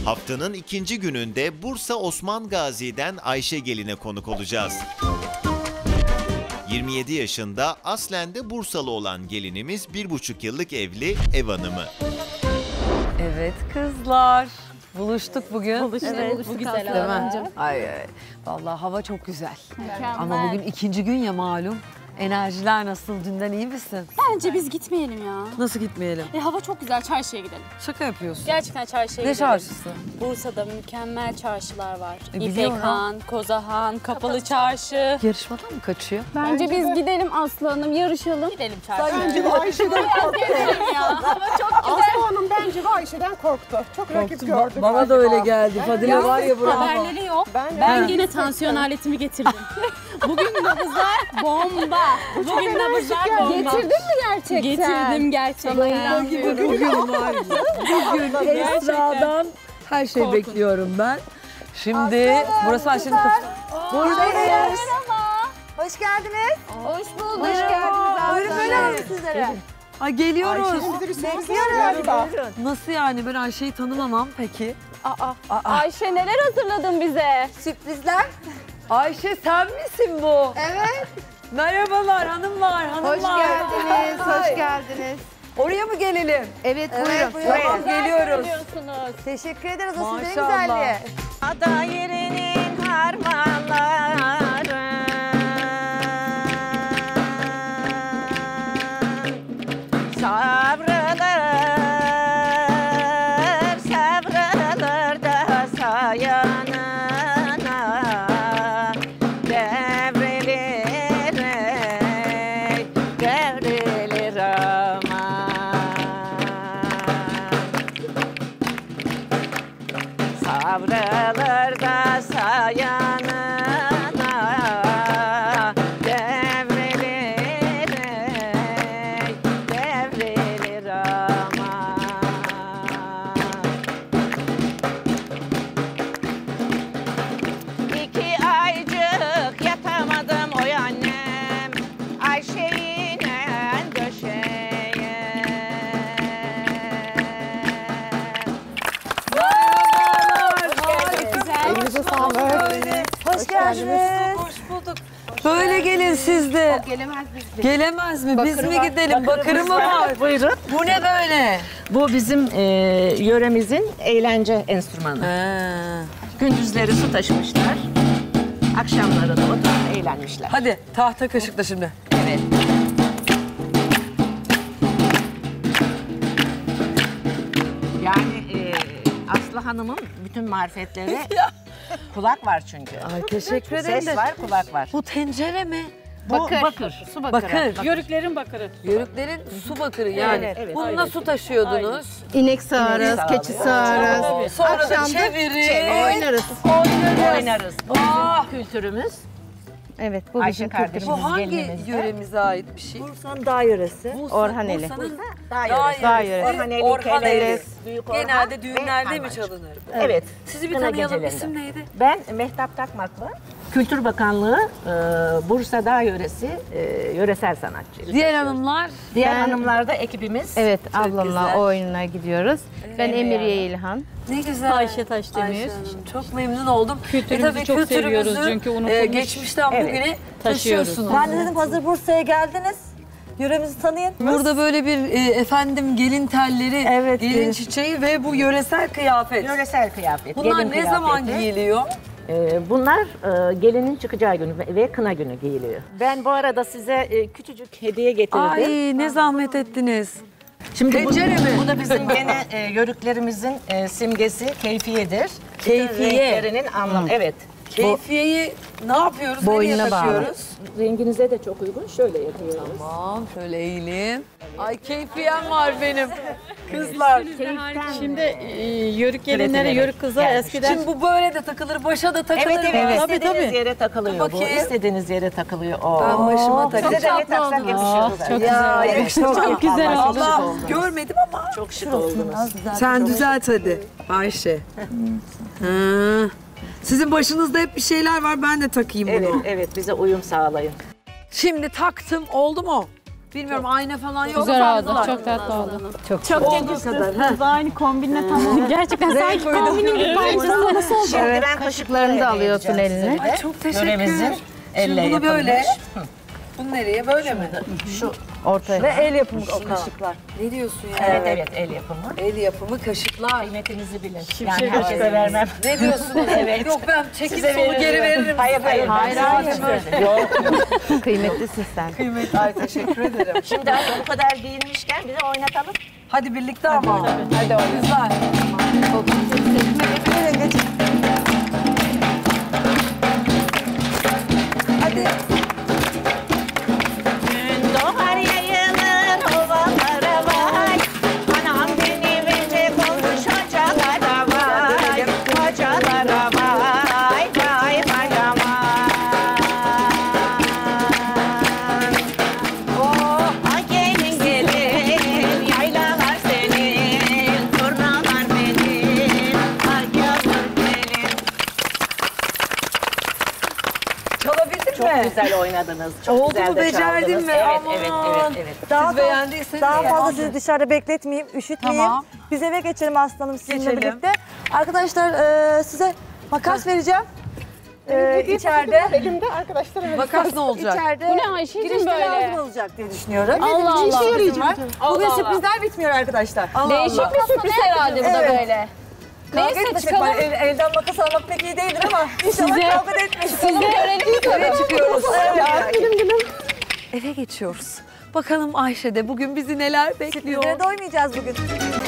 Haftanın ikinci gününde Bursa Osman Gazi'den Ayşe Gelin'e konuk olacağız. 27 yaşında aslen de Bursalı olan gelinimiz 1,5 yıllık evli ev hanımı. Evet kızlar. Buluştuk bugün. Evet, bu güzel Değil mi? Ay, vallahi hava çok güzel. Ama bugün ikinci gün ya malum. Enerjiler nasıl? Dünden iyi misin? Bence biz gitmeyelim ya. Nasıl gitmeyelim? Hava çok güzel, çarşıya gidelim. Şaka yapıyorsun. Gerçekten çarşıya Ne gidelim. çarşısı? Bursa'da mükemmel çarşılar var. biliyorum. İpekhan, Kozahan, Kapalı Çarşı. Yarışmadan mı kaçıyor? Bence biz gidelim Aslı Hanım, yarışalım. Gidelim çarşıya. Bence de Ayşe'den korktu. Hava çok güzel. Aslı Hanım bence de Ayşe'den korktu. Çok rakip gördü. Bana da öyle geldi. Fadile var ya bravo. Haberleri yok. Ben yine tansiyon aletimi getirdim. Bugün nabızlar bomba. Bugün nabızlar bomba. Getirdin mi gerçekten? Getirdim gerçekten. Bugün var. Bugün Esra'dan her şey bekliyorum ben. Şimdi burası Ayşe'nin kapısı. Buradayız. Hoş geldiniz. Hoş bulduk. Hoş geldiniz. Buyurun böyle alalım sizlere. Ay geliyoruz. Bizi bir sürpriz var galiba. Nasıl yani ben Ayşe'yi tanımamam peki? Ayşe neler hazırladın bize? Sürprizler. Ayşe sen misin bu? Evet. Merhabalar hanımlar, hanımlar. Hoş geldiniz. Hoş geldiniz. Oraya mı gelelim? Evet, Evet, buyurun. tamam geliyoruz. Teşekkür ederiz o sizin Maşallah. güzelliği. Ada yerinin harmanları savrulur da sayanına devrilir devrilir aman savrulur da sayanına devrilir devrilir aman. İki aycık yatamadım oy annem Ayşe'yle döşeye. Elinize sağlık. Hoş geldiniz. Hoş bulduk. Böyle gelin siz de. Gelemez biz. Gelemez mi? Biz mi gidelim? Bakırı mı var? Buyurun. Bu ne böyle? Bu bizim yöremizin eğlence enstrümanı. Gündüzleri su taşımışlar. Akşamları da oturup eğlenmişler. Hadi tahta kaşıkla şimdi. Evet. Yani Aslı Hanım'ın bütün marifetleri kulak var çünkü. Ay teşekkür ederim Ses de. var, kulak var. Bu tencere mi? Bu bakır. Su bakırı. Bakır. Yörüklerin bakırı. Yörüklerin su bakırı yani. Evet, evet. Bununla su taşıyordunuz. İnek sağarız, keçi sağarız. Sonra da Akşam da çevirin. oynarız. Oynarız. Bu bizim kültürümüz. Evet, bu Ayşe bizim kardeşim. Bu kültürümüz. hangi gelinimizde. yöremize ait bir şey? Bursa'nın dağ yöresi. Orhaneli. Bursa'nın Dağ dağ yöresi. yöresi. Orhaneli, Orhaneli. Keleriz, Büyük Orhan Genelde ve düğünlerde mi Harmancı. çalınır? Evet. Sizi bir Kına tanıyalım. gecelerinde. İsim neydi? Ben Mehtap Takmaklı. Kültür Bakanlığı Bursa Dağ Yöresi yöresel sanatçı. Diğer hanımlar. Diğer hanımlar da ekibimiz. Evet, Çok ablamla güzel. o oyununa gidiyoruz. Ben Emiriye İlhan. Ne güzel. Ayşe Taşdemir. Ayşe Hanım, çok memnun oldum. Kültürümüzü tabii çok seviyoruz kültürümüzü, çünkü unutulmuş. Geçmişten Evet. bugüne Taşıyoruz. taşıyorsunuz. Ben de dedim hazır Bursa'ya geldiniz. Yöremizi tanıyın. Burada böyle bir efendim gelin telleri, Evet, gelin gelin. çiçeği ve bu yöresel kıyafet. Yöresel kıyafet. Bunlar gelin ne zaman kıyafeti. giyiliyor? Bunlar gelinin çıkacağı gün ve kına günü giyiliyor. Ben bu arada size küçücük hediye getirdim. Ay ne zahmet ettiniz. Şimdi Tencere mi? Bu da bizim gene yörüklerimizin simgesi keyfiyedir. Keyfiye. Renklerinin anlamı. Evet. Keyfiyeyi ne yapıyoruz? Boynuna Nereye bağlı. takıyoruz? Renginize de çok uygun. Şöyle yapıyoruz. Tamam şöyle eğileyim. Ay keyfiyem var benim. Kızlar. Şimdi yörük gelinlere, yörük kızlar eskiden Şimdi bu böyle de takılır, başa da takılır. Evet evet. Tabii, İstediğiniz tabii. yere takılıyor bu. Bakayım. İstediğiniz yere takılıyor. Ben başıma takacağım. Size de ne taksak yakışıyor zaten. Ya yakıştı çok güzel oldu. Allah görmedim ama. Çok şık oldunuz. Sen düzelt hadi Ayşe. Ha. Sizin başınızda hep bir şeyler var ben de takayım bunu. Evet evet bize uyum sağlayın. Şimdi taktım oldu mu? Bilmiyorum ayna falan yok. Güzel oldu. Sardılar. Çok tatlı oldu. Çok Yakıştınız. Aynı kombinle tamam. Gerçekten sanki kombinin bir parçası. Nasıl oldu? Şimdi ben Kaşıklarını da alıyorsun eline. Ay çok teşekkür Yöremizin ederim. elle Şimdi bunu böyle. yapılmış. Bunu nereye? Böyle mi? Ortaya. Ve el yapımı o kaşıklar. Ne diyorsun ya? Evet evet el yapımı. El yapımı kaşıklar. Kıymetinizi bilin. Yani herkese vermem. Ne diyorsunuz? Evet. Yok ben çekip Size sonu geri veririm. Hayır hayır. Hayır, ben hayır. size söyledim. Yok. Kıymetlisin sen. Kıymet. Ay teşekkür ederim. Şimdi bu kadar giyinmişken bir de oynatalım. Hadi birlikte ama. Hadi o güzel. Hadi. Gün doğar yayılır ovalara vay. Anam benim ince olmuş hocalara vay. Hocalara vay vay vay aman. Oh gelin gelin yaylalar senin. Turnalar benim. Ay yavrum gelin. Çalabildin Çok mi? güzel oynadınız. Çok Oldu güzel mu? de Becerdin çaldınız. mi? Evet, Aman. evet, evet, evet. Siz beğendiyseniz. Daha fazla yani. sizi dışarıda bekletmeyeyim, üşütmeyeyim. Tamam. Biz eve geçelim aslanım sizinle Geçelim. birlikte. Arkadaşlar size makas vereceğim. İçeride. Elimde arkadaşlar. Evet. Makas ne olacak? İçeride. Bu ne Ayşe'cim Girişte böyle? lazım olacak diye düşünüyorum. Allah Allah. Bugün sürprizler bitmiyor arkadaşlar. Değişik bir sürpriz herhalde bu da Evet. böyle. Kavga Neyse etmesek çıkalım. var. Elden makas almak pek iyi değildir ama inşallah Size- kavga da etmeyiz. Siz de görelim mi? Eve çıkıyoruz. Evet. Eve geçiyoruz. Bakalım Ayşe'de bugün bizi neler bekliyor. Sürprizlere doymayacağız bugün.